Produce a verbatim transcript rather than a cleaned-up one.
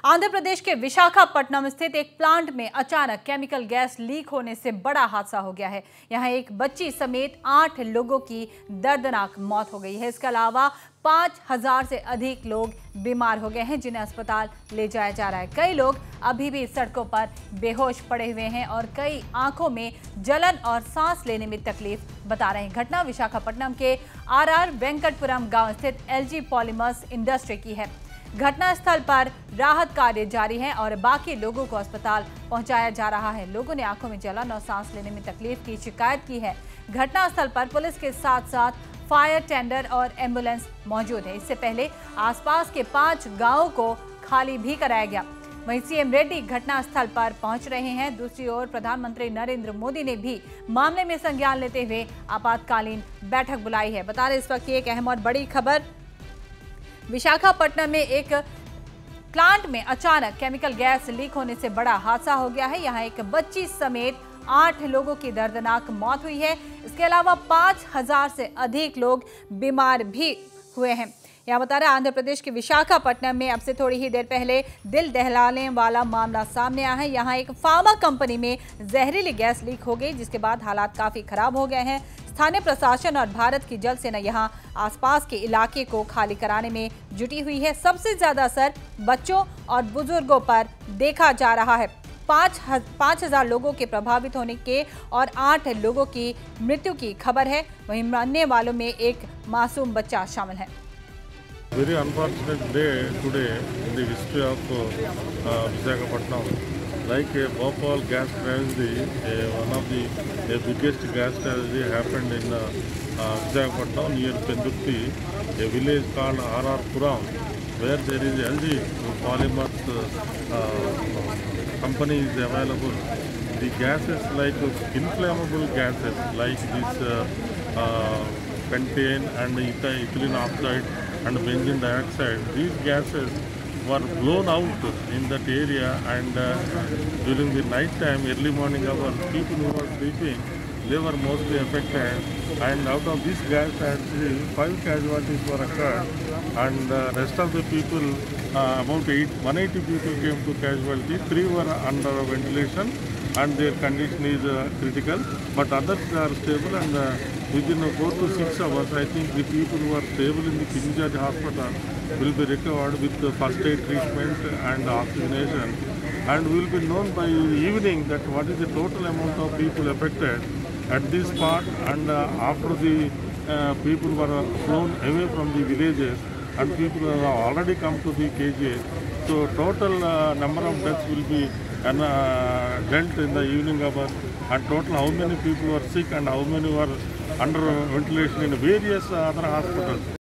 आंध्र प्रदेश के विशाखापट्टनम स्थित एक प्लांट में अचानक केमिकल गैस लीक होने से बड़ा हादसा हो गया है। यहां एक बच्ची समेत आठ लोगों की दर्दनाक मौत हो गई है। इसके अलावा पाँच हजार से अधिक लोग बीमार हो गए हैं, जिन्हें अस्पताल ले जाया जा रहा है। कई लोग अभी भी सड़कों पर बेहोश पड़े हुए हैं और कई आंखों में जलन और सांस लेने में तकलीफ बता रहे हैं। घटना विशाखापट्टनम के आर आर वेंकटपुरम गांव स्थित एलजी पॉलीमर्स इंडस्ट्री की है। घटनास्थल पर राहत कार्य जारी है और बाकी लोगों को अस्पताल पहुंचाया जा रहा है। लोगों ने आंखों में जलन और सांस लेने में तकलीफ की शिकायत की है। घटनास्थल पर पुलिस के साथ साथ फायर टेंडर और एम्बुलेंस मौजूद है। इससे पहले आसपास के पांच गांवों को खाली भी कराया गया। वहीं सीएम रेड्डी घटनास्थल पर पहुंच रहे हैं। दूसरी ओर प्रधानमंत्री नरेंद्र मोदी ने भी मामले में संज्ञान लेते हुए आपातकालीन बैठक बुलाई है। बता रहे इस वक्त की एक अहम और बड़ी खबर, विशाखापट्टनम में एक प्लांट में अचानक केमिकल गैस लीक होने से बड़ा हादसा हो गया है। यहां एक बच्ची समेत आठ लोगों की दर्दनाक मौत हुई है। इसके अलावा पाँच हजार से अधिक लोग बीमार भी हुए हैं। यहाँ बता रहे आंध्र प्रदेश के विशाखापट्टनम में अब से थोड़ी ही देर पहले दिल दहलाने वाला मामला सामने आया है। यहाँ एक फार्मा कंपनी में जहरीली गैस लीक हो गई, जिसके बाद हालात काफी खराब हो गए हैं। स्थानीय प्रशासन और भारत की जल सेना यहाँ आसपास के इलाके को खाली कराने में जुटी हुई है। सबसे ज्यादा असर बच्चों और बुजुर्गों पर देखा जा रहा है। पाँच पाँच हजार लोगों के प्रभावित होने के और आठ लोगों की मृत्यु की खबर है। वहीं मरने वालों में एक मासूम बच्चा शामिल है। Very unfortunate day today in the history of uh, Visakhapatnam. Like a Bhopal gas tragedy, uh, one of the uh, biggest gas tragedy happened in uh, uh, Visakhapatnam near Pendurti, a village called R R Puram, where there is L G Polymers uh, uh, company is available. The gases like inflammable gases like this uh, uh, pentane and ethylene oxide and benzene dioxide, these gases were blown out in that area, and uh, during the night time, early morning hours, people who were sleeping, they were mostly affected, and out of this gas actually five casualties were occurred, and uh, rest of the people, uh, about eight, one hundred eighty people came to casualty, three were under ventilation and their condition is uh, critical, but others are stable, and uh, within uh, four to six hours, I think the people who are stable in the King George Hospital will be recovered with uh, first aid treatment and oxygenation, and will be known by evening that what is the total amount of people affected at this spot, and uh, after the uh, people were flown away from the villages and people have already come to the K G H. So total uh, number of deaths will be and uh, dealt in the evening hours, and total how many people were sick and how many were under ventilation in various uh, other hospitals.